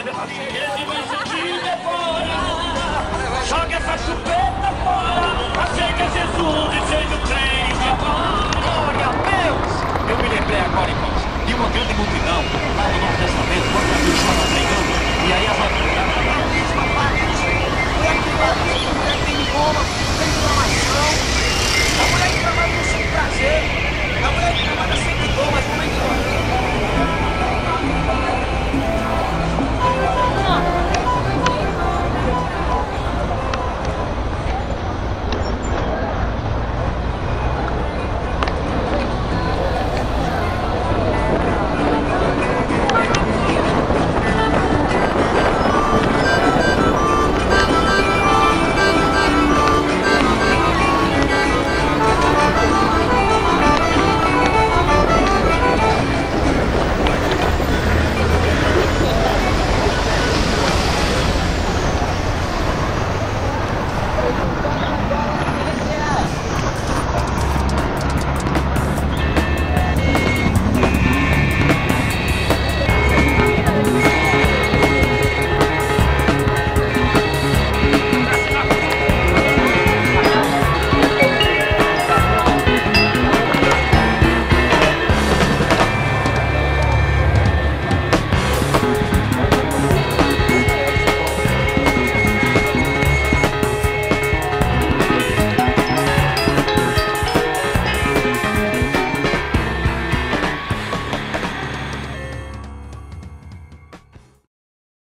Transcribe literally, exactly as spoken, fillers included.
Ele vai se te devora. Joga essa chupeta fora. Aceita Jesus e seja o crente agora. Glória a Deus! Eu me lembrei agora, irmãos, de uma grande multidão lá no Novo Testamento, quando Jesus